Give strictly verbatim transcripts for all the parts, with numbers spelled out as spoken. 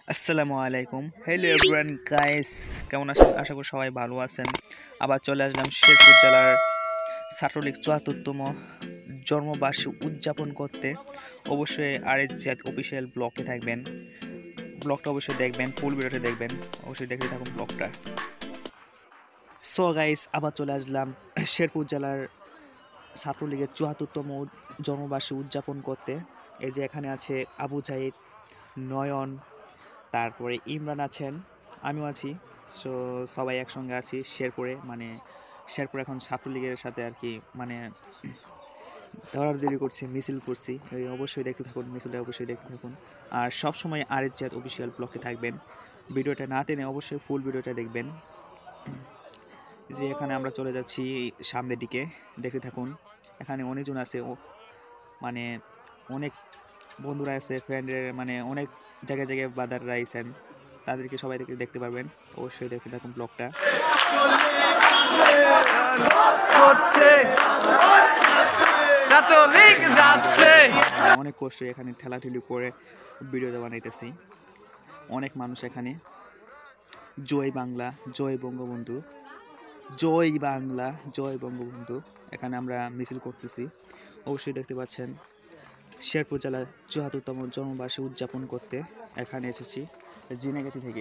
আসসালামু আলাইকুম। Hello everyone guys, কেমন আছেন? আশা করি সবাই ভালো আছেন। আবার চলে আসলাম শেরপুর জেলার ছাত্রলীগ চুয়াত্তরতম জন্মবার্ষিকী উদযাপন করতে। অবশ্যই আর এস জিহাদ অফিসিয়াল ব্লগে থাকবেন, ব্লগটা অবশ্যই দেখবেন, ফুল ভিডিওটা দেখবেন, অবশ্যই দেখতে থাকুন ব্লগটা। সো গাইস, আবার চলে আসলাম শেরপুর জেলার ছাত্রলীগের চুয়াত্তরতম জন্মবার্ষিকী উদযাপন করতে। এই যে এখানে আছে আবু জাহিদ, নয়ন, তারপরে ইমরান আছেন, আমিও আছি। সো সবাই একসঙ্গে আছি শেরপুরে, মানে শেরপুর এখন ছাত্রলীগের সাথে আর কি মানে দৌড়াদৌড়ি করছি, মিছিল করছি। এই অবশ্যই দেখতে থাকুন, মিছিলটা অবশ্যই দেখতে থাকুন। আর সব সময় আর এস জিহাদ অফিসিয়াল ব্লগে থাকবেন, ভিডিওটা না টেনে অবশ্যই ফুল ভিডিওটা দেখবেন। যে এখানে আমরা চলে যাচ্ছি সামনের দিকে, দেখতে থাকুন। এখানে অনেকজন আছে, ও মানে অনেক বন্ধুরা আছে, ফ্রেন্ডের মানে অনেক জায়গায় জায়গায় বাদাররা আইছেন, তাদেরকে সবাই দেখতে পারবেন। অবশ্যই দেখতে থাকুন ব্লগটা। অনেক কষ্ট এখানে ঠেলাঠেলি করে ভিডিওটা বানাইতেছি। অনেক মানুষ এখানে। জয় বাংলা, জয় বঙ্গবন্ধু, জয় বাংলা, জয় বঙ্গবন্ধু। এখানে আমরা মিছিল করতেছি, অবশ্যই দেখতে পাচ্ছেন। শেরপুর জেলার চুয়াত্তরতম জন্মবার্ষিকী উদযাপন করতে এখানে এসেছি জিনেগাতি থেকে।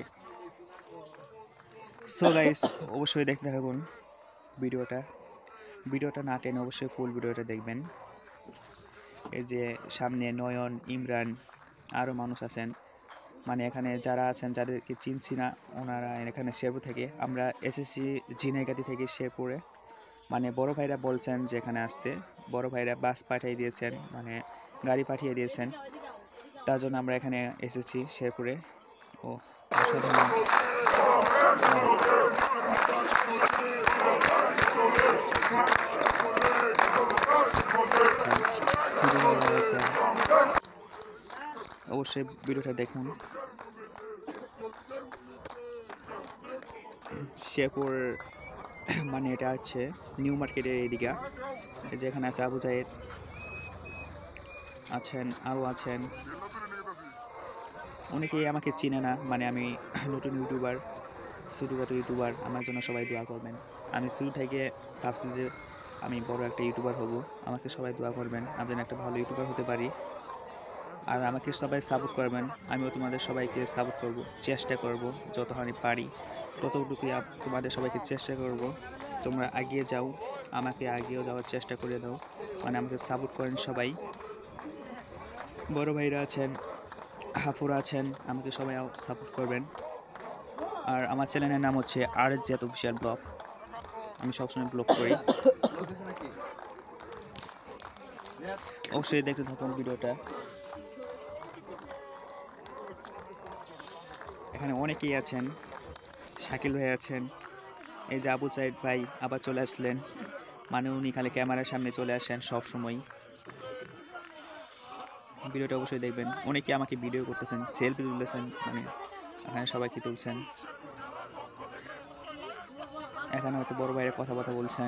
সো গাইস, অবশ্যই দেখতে থাকুন ভিডিওটা, ভিডিওটা না টেনে অবশ্যই ফুল ভিডিওটা দেখবেন। এই যে সামনে নয়ন, ইমরান, আরও মানুষ আছেন, মানে এখানে যারা আছেন যাদেরকে চিনছি না, ওনারা এখানে শেরপুর থেকে। আমরা এসেছি জিনেগাতি থেকে শেরপুরে, মানে বড় ভাইরা বলছেন যে এখানে আসতে, বড় ভাইরা বাস পাঠিয়ে দিয়েছেন, মানে গাড়ি পাঠিয়ে দিয়েছেন, তার জন্য আমরা এখানে এসেছি শেরপুরে। ও অসাধারণ, অবশ্যই ভিডিওটা দেখুন। শেরপুর মানে এটা হচ্ছে নিউ মার্কেটের এদিকে, যেখানে আছে আবু জাহিদ আছেন, আরও আছেন। অনেকেই আমাকে চিনে না, মানে আমি নতুন ইউটিউবার, ছোটোখাটো ইউটিউবার। আমার জন্য সবাই দোয়া করবেন। আমি শুরু থেকে ভাবছি যে আমি বড় একটা ইউটিউবার হব, আমাকে সবাই দোয়া করবেন, আমি যেন একটা ভালো ইউটিউবার হতে পারি। আর আমাকে সবাই সাপোর্ট করবেন, আমিও তোমাদের সবাইকে সাপোর্ট করব, চেষ্টা করব যতখানি পারি ততটুকুই তোমাদের সবাইকে চেষ্টা করব। তোমরা এগিয়ে যাও, আমাকে আগিয়েও যাওয়ার চেষ্টা করে দাও, মানে আমাকে সাপোর্ট করেন সবাই। বড় ভাইরা আছেন, হাফুরা আছেন, আমাকে সবাই সাপোর্ট করবেন। আর আমার চ্যানেলের নাম হচ্ছে R S Jihad official blog, আমি সবসময় ব্লগ করি। অবশ্যই দেখতে থাকুন ভিডিওটা। এখানে অনেকেই আছেন, শাকিল ভাই আছেন, এই যে আবু সাইদ ভাই আবার চলে আসলেন, মানে উনি খালি ক্যামেরার সামনে চলে আসেন সব সময়। ভিডিওটা অবশ্যই দেখবেন। অনেকে আমাকে ভিডিও করতেছেন, সেলফি তুলতেছেন, মানে এখানে সবাইকে তুলছেন। এখানে হয়তো বড় ভাইয়ের কথা কথা বলছেন।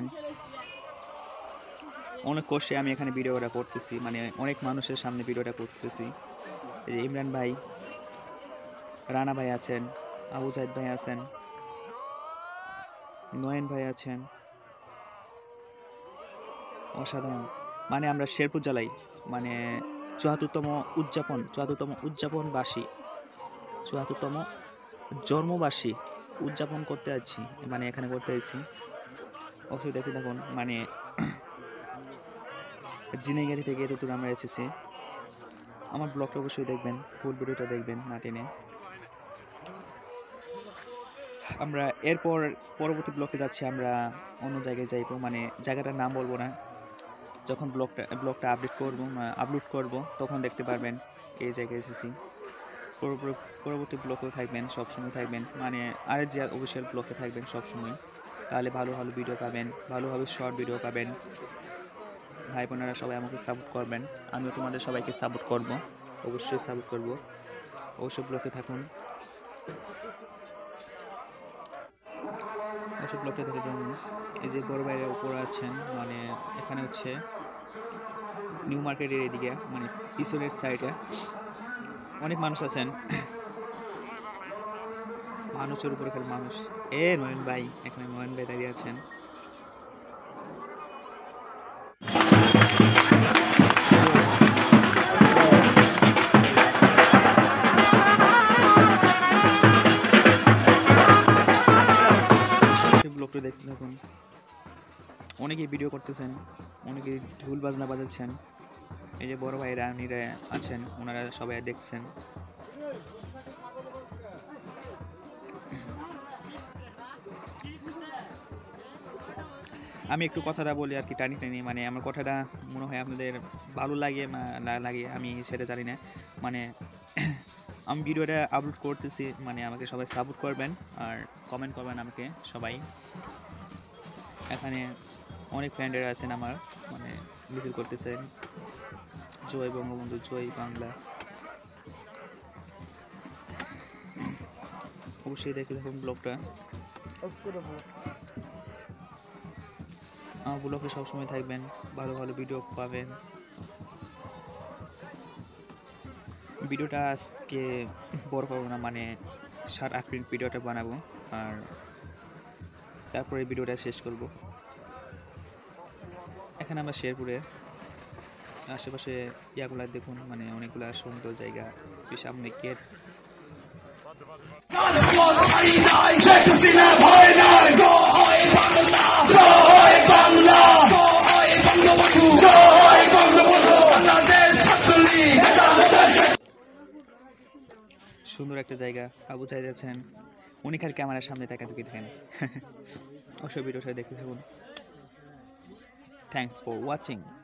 অনেক কষ্টে আমি এখানে ভিডিওটা করতেছি, মানে অনেক মানুষের সামনে ভিডিওটা করতেছি। এই যে ইমরান ভাই, রানা ভাই আছেন, আবু জাহিদ ভাই আছেন, নয়ন ভাই আছেন। অসাধারণ, মানে আমরা শেরপুর জেলায় মানে চুয়াত্তরতম উদযাপন চুয়াত্তরতম উদযাপনবাসী চুয়াত্তরতম জন্মবার্ষিকী উদযাপন করতে যাচ্ছি, মানে এখানে করতে যাচ্ছি। অবশ্যই দেখে থাকুন, মানে জিনেগাড়ি থেকে এত দূর আমরা এসেছি। আমার ব্লগটা অবশ্যই দেখবেন, ফুল ভিডিওটা দেখবেন না টেনে। আমরা এরপর পরবর্তী ব্লকে যাচ্ছি, আমরা অন্য জায়গায় যাইব, মানে জায়গাটার নাম বলবো না। যখন ব্লগটা ব্লগটা আপডেট করবো, আপলোড করব, তখন দেখতে পারবেন এই জায়গায় এসেছি। পরবর্তী ব্লগেও থাকবেন, সবসময় থাকবেন, মানে আর এস জিহাদ অফিসিয়াল ব্লগে থাকবেন সবসময়। তাহলে ভালো ভালো ভিডিও পাবেন, ভালোভাবে শর্ট ভিডিও পাবেন। ভাই বোনেরা সবাই আমাকে সাপোর্ট করবেন, আমিও তোমাদের সবাইকে সাপোর্ট করব, অবশ্যই সাপোর্ট করব। অবশ্যই ব্লগে থাকুন, অবশ্যই ব্লগটা দেখে দেখুন। এই যে বড় ভাইয়ের উপর আছেন, মানে এখানে হচ্ছে নিউ মার্কেটের এদিকে, মানে পিছনের সাইডে অনেক মানুষ আছেন। মানুষের উপরে খালি মানুষ। এ নয়ন ভাই, এখানে নয়ন ভাই দাঁড়িয়ে আছেন। ব্লগটা দেখতে থাকুন। অনেকেই ভিডিও করতেছেন, অনেকেই ঢোল বাজনা বাজাচ্ছেন। এই যে বড় ভাইরা উনিরা আছেন, ওনারা সবাই দেখছেন। আমি একটু কথাটা বলি আর কি, টানি টানি, মানে আমার কথাটা মনে হয় আপনাদের ভালো লাগে না লাগে আমি সেটা জানি না। মানে আমি ভিডিওটা আপলোড করতেছি, মানে আমাকে সবাই সাপোর্ট করবেন আর কমেন্ট করবেন আমাকে সবাই। এখানে অনেক ফ্রেন্ডেরা আছেন আমার, মানে মিছিল করতেছেন। জয় বঙ্গবন্ধু, জয় বাংলা। অবশ্যই দেখে থাকুন ব্লগটা। আমার ব্লগে সবসময় থাকবেন, ভালো ভালো ভিডিও পাবেন। ভিডিওটা আজকে বড় করবো না, মানে সাত আট মিনিট ভিডিওটা বানাবো আর তারপরে ভিডিওটা শেষ করব। এখানে আমরা শেরপুরে আশেপাশে ইয়াগুলা দেখুন, মানে অনেকগুলা সুন্দর জায়গা। সামনে গেট। সুন্দর একটা জায়গা। আবু চাই যাচ্ছেন, উনি খালি ক্যামেরার সামনে তাকাতুকি দেখেন। অবশ্যই ভিডিওটা দেখতে থাকুন। Thanks for watching.